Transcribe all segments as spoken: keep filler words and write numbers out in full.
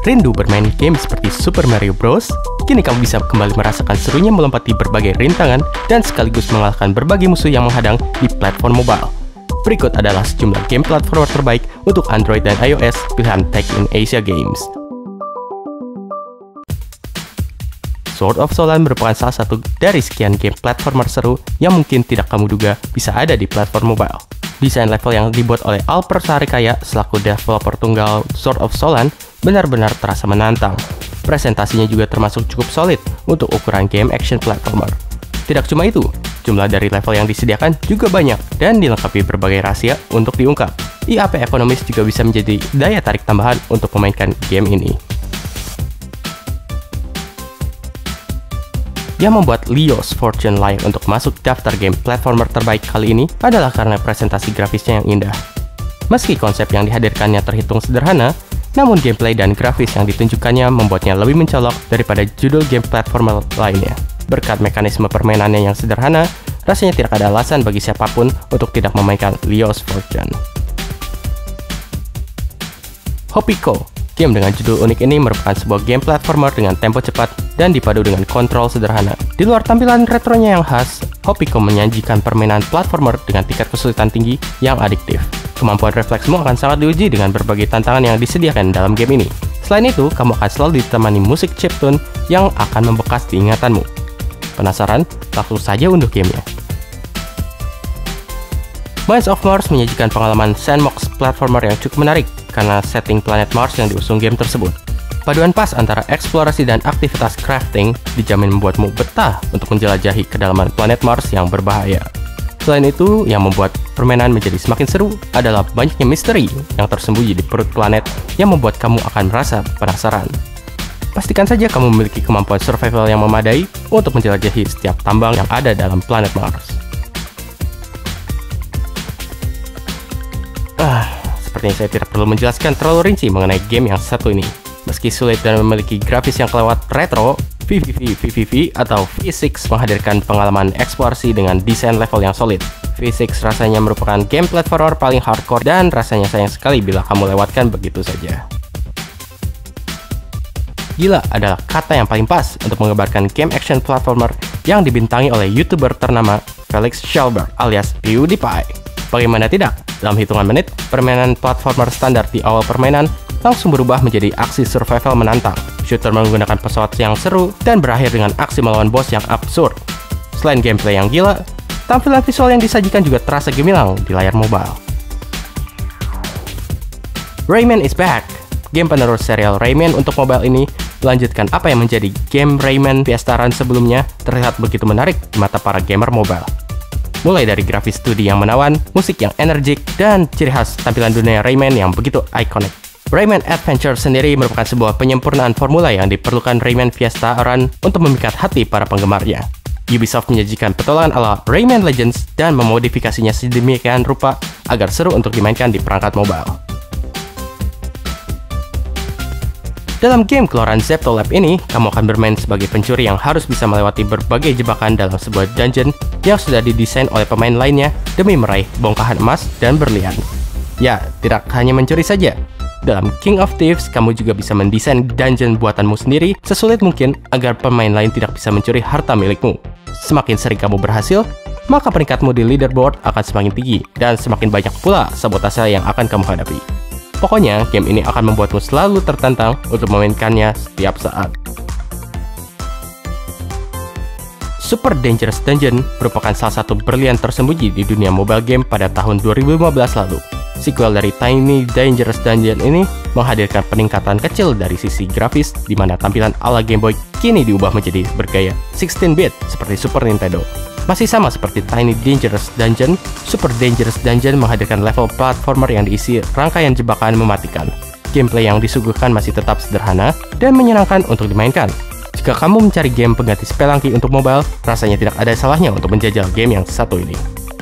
Rindu bermain game seperti Super Mario Bros? Kini kamu bisa kembali merasakan serunya melompati berbagai rintangan dan sekaligus mengalahkan berbagai musuh yang menghadang di platform mobile. Berikut adalah sejumlah game platformer terbaik untuk Android dan iOS pilihan Tech in Asia Games. Sword of Solan merupakan salah satu dari sekian game platformer seru yang mungkin tidak kamu duga bisa ada di platform mobile. Desain level yang dibuat oleh Alper Sarikaya selaku developer tunggal Sword of Solan benar-benar terasa menantang. Presentasinya juga termasuk cukup solid untuk ukuran game action platformer. Tidak cuma itu, jumlah dari level yang disediakan juga banyak dan dilengkapi berbagai rahasia untuk diungkap. I A P ekonomis juga bisa menjadi daya tarik tambahan untuk memainkan game ini. Yang membuat Leo's Fortune layak untuk masuk daftar game platformer terbaik kali ini adalah karena presentasi grafisnya yang indah. Meski konsep yang dihadirkannya terhitung sederhana, namun gameplay dan grafis yang ditunjukkannya membuatnya lebih mencolok daripada judul game platformer lainnya. Berkat mekanisme permainannya yang sederhana, rasanya tidak ada alasan bagi siapapun untuk tidak memainkan Leo's Fortune. Hopiko, game dengan judul unik ini merupakan sebuah game platformer dengan tempo cepat dan dipadu dengan kontrol sederhana. Di luar tampilan retronya yang khas, Hopiko menyajikan permainan platformer dengan tingkat kesulitan tinggi yang adiktif. Kemampuan refleksmu akan sangat diuji dengan berbagai tantangan yang disediakan dalam game ini. Selain itu, kamu akan selalu ditemani musik chiptune yang akan membekas di ingatanmu. Penasaran? Langsung saja unduh gamenya. Mines of Mars menyajikan pengalaman sandbox platformer yang cukup menarik karena setting planet Mars yang diusung game tersebut. Paduan pas antara eksplorasi dan aktivitas crafting dijamin membuatmu betah untuk menjelajahi kedalaman planet Mars yang berbahaya. Selain itu, yang membuat permainan menjadi semakin seru adalah banyaknya misteri yang tersembunyi di perut planet yang membuat kamu akan merasa penasaran. Pastikan saja kamu memiliki kemampuan survival yang memadai untuk menjelajahi setiap tambang yang ada dalam planet Mars. Ah, sepertinya saya tidak perlu menjelaskan terlalu rinci mengenai game yang satu ini. Meski sulit dan memiliki grafis yang kelewat retro, V V V V V V atau V enam menghadirkan pengalaman eksplorasi dengan desain level yang solid. V enam rasanya merupakan game platformer paling hardcore dan rasanya sayang sekali bila kamu lewatkan begitu saja. Gila adalah kata yang paling pas untuk menggambarkan game action platformer yang dibintangi oleh YouTuber ternama Felix Schellberg alias PewDiePie. Bagaimana tidak? Dalam hitungan menit, permainan platformer standar di awal permainan langsung berubah menjadi aksi survival menantang. Shooter menggunakan pesawat yang seru dan berakhir dengan aksi melawan bos yang absurd. Selain gameplay yang gila, tampilan visual yang disajikan juga terasa gemilang di layar mobile. Rayman is back! Game penerus serial Rayman untuk mobile ini melanjutkan apa yang menjadi game Rayman Fiesta Run sebelumnya terlihat begitu menarik di mata para gamer mobile. Mulai dari grafis dua D yang menawan, musik yang energik, dan ciri khas tampilan dunia Rayman yang begitu ikonik. Rayman Adventure sendiri merupakan sebuah penyempurnaan formula yang diperlukan Rayman Fiesta Run untuk memikat hati para penggemarnya. Ubisoft menyajikan petualangan ala Rayman Legends dan memodifikasinya sedemikian rupa agar seru untuk dimainkan di perangkat mobile. Dalam game keluaran Zeptolab ini, kamu akan bermain sebagai pencuri yang harus bisa melewati berbagai jebakan dalam sebuah dungeon yang sudah didesain oleh pemain lainnya demi meraih bongkahan emas dan berlian. Ya, tidak hanya mencuri saja. Dalam King of Thieves, kamu juga bisa mendesain dungeon buatanmu sendiri sesulit mungkin agar pemain lain tidak bisa mencuri harta milikmu. Semakin sering kamu berhasil, maka peringkatmu di leaderboard akan semakin tinggi dan semakin banyak pula sabotase yang akan kamu hadapi. Pokoknya, game ini akan membuatmu selalu tertantang untuk memainkannya setiap saat. Super Dangerous Dungeon merupakan salah satu berlian tersembunyi di dunia mobile game pada tahun dua ribu lima belas lalu. Sequel dari Tiny Dangerous Dungeon ini menghadirkan peningkatan kecil dari sisi grafis di mana tampilan ala Game Boy kini diubah menjadi bergaya enam belas bit seperti Super Nintendo. Masih sama seperti Tiny Dangerous Dungeon, Super Dangerous Dungeon menghadirkan level platformer yang diisi rangkaian jebakan mematikan. Gameplay yang disuguhkan masih tetap sederhana dan menyenangkan untuk dimainkan. Jika kamu mencari game pengganti Spelunky untuk mobile, rasanya tidak ada salahnya untuk menjajal game yang satu ini.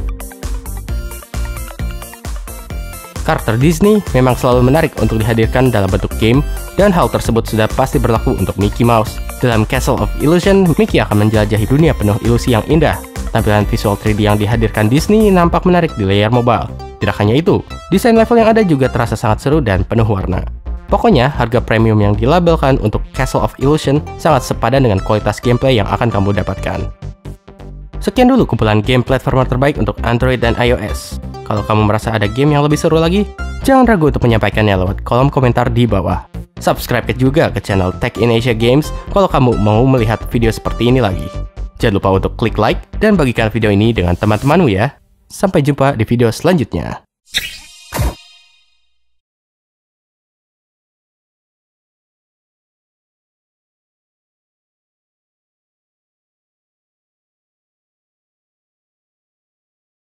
Karakter Disney memang selalu menarik untuk dihadirkan dalam bentuk game, dan hal tersebut sudah pasti berlaku untuk Mickey Mouse. Dalam Castle of Illusion, Mickey akan menjelajahi dunia penuh ilusi yang indah. Tampilan visual tiga D yang dihadirkan Disney nampak menarik di layar mobile. Tidak hanya itu, desain level yang ada juga terasa sangat seru dan penuh warna. Pokoknya, harga premium yang dilabelkan untuk Castle of Illusion sangat sepadan dengan kualitas gameplay yang akan kamu dapatkan. Sekian dulu kumpulan game platformer terbaik untuk Android dan iOS. Kalau kamu merasa ada game yang lebih seru lagi, jangan ragu untuk menyampaikannya lewat kolom komentar di bawah. Subscribe juga ke channel Tech in Asia Games kalau kamu mau melihat video seperti ini lagi. Jangan lupa untuk klik like dan bagikan video ini dengan teman-temanmu ya. Sampai jumpa di video selanjutnya.